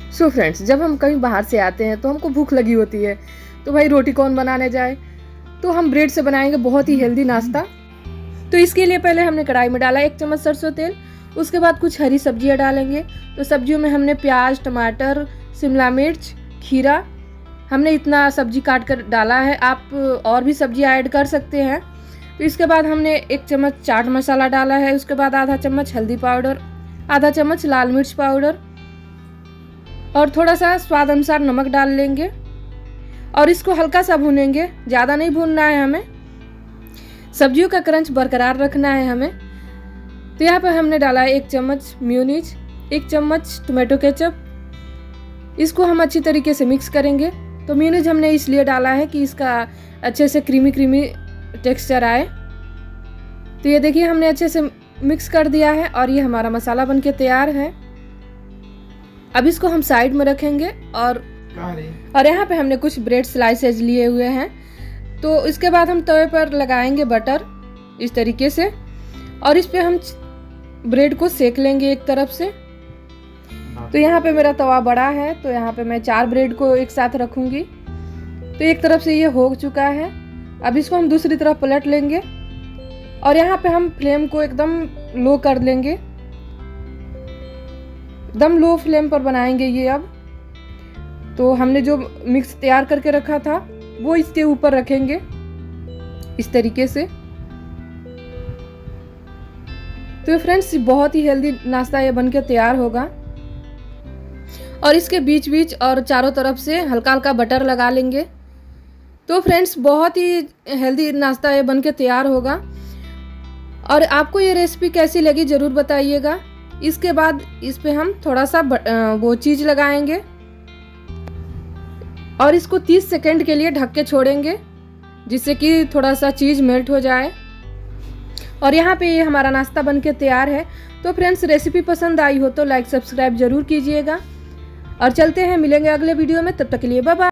So friends, जब हम कहीं बाहर से आते हैं तो हमको भूख लगी होती है, तो भाई रोटी कौन बनाने जाए। तो हम ब्रेड से बनाएंगे बहुत ही हेल्दी नाश्ता। तो इसके लिए पहले हमने कढ़ाई में डाला 1 चम्मच सरसों तेल। उसके बाद कुछ हरी सब्जियां डालेंगे। तो सब्जियों में हमने प्याज, टमाटर, शिमला मिर्च, खीरा, हमने इतना सब्जी काट कर डाला है। आप और भी सब्जी ऐड कर सकते हैं। तो इसके बाद हमने 1 चम्मच चाट मसाला डाला है। उसके बाद आधा चम्मच हल्दी पाउडर, आधा चम्मच लाल मिर्च पाउडर और थोड़ा सा स्वाद अनुसार नमक डाल लेंगे और इसको हल्का सा भूनेंगे, ज़्यादा नहीं भूनना है हमें। सब्जियों का क्रंच बरकरार रखना है हमें। तो यहाँ पर हमने डाला है 1 चम्मच मेयोनीज, 1 चम्मच टोमेटो केचप। इसको हम अच्छी तरीके से मिक्स करेंगे। तो मेयोनीज हमने इसलिए डाला है कि इसका अच्छे से क्रीमी टेक्सचर आए। तो ये देखिए हमने अच्छे से मिक्स कर दिया है और ये हमारा मसाला बनके तैयार है। अब इसको हम साइड में रखेंगे और यहाँ पे हमने कुछ ब्रेड स्लाइसेज लिए हुए हैं। तो इसके बाद हम तवे पर लगाएंगे बटर इस तरीके से और इस पे हम ब्रेड को सेक लेंगे एक तरफ से। तो यहाँ पे मेरा तवा बड़ा है, तो यहाँ पे मैं 4 ब्रेड को एक साथ रखूंगी। तो एक तरफ से ये हो चुका है। अब इसको हम दूसरी तरफ पलट लेंगे और यहाँ पे हम फ्लेम को एकदम लो कर लेंगे। एकदम लो फ्लेम पर बनाएंगे ये। अब तो हमने जो मिक्स तैयार करके रखा था वो इसके ऊपर रखेंगे इस तरीके से। तो फ्रेंड्स, बहुत ही हेल्दी नाश्ता ये बनके तैयार होगा। और इसके बीच बीच और चारों तरफ से हल्का हल्का बटर लगा लेंगे। तो फ्रेंड्स, बहुत ही हेल्दी नाश्ता ये बनके तैयार होगा। और आपको ये रेसिपी कैसी लगी ज़रूर बताइएगा। इसके बाद इस पे हम थोड़ा सा वो चीज़ लगाएंगे और इसको 30 सेकंड के लिए ढक के छोड़ेंगे, जिससे कि थोड़ा सा चीज़ मेल्ट हो जाए। और यहाँ पे ये हमारा नाश्ता बनके तैयार है। तो फ्रेंड्स, रेसिपी पसंद आई हो तो लाइक सब्सक्राइब जरूर कीजिएगा और चलते हैं, मिलेंगे अगले वीडियो में। तब तक के लिए बाय बाय।